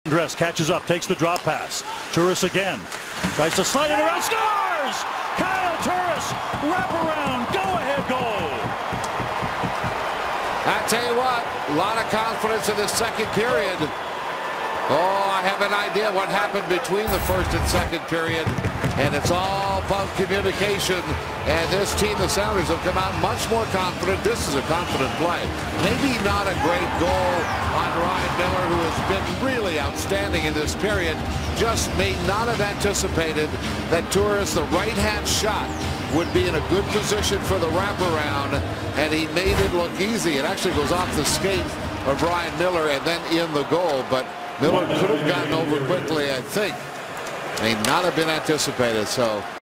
Dress catches up, takes the drop pass. Turris again. Tries to slide it around, scores! Kyle Turris, wraparound, go-ahead goal. I tell you what, a lot of confidence in the second period. Oh, I have an idea what happened between the first and second period, and it's all about communication. And this team, the Sounders, have come out much more confident. This is a confident play. Maybe not a great goal on Ryan Miller, who has been really outstanding in this period. Just may not have anticipated that Turris, the right-hand shot, would be in a good position for the wraparound, and he made it look easy. It actually goes off the skate of Ryan Miller and then in the goal, but Miller could have gotten over quickly, I think. May not have been anticipated, so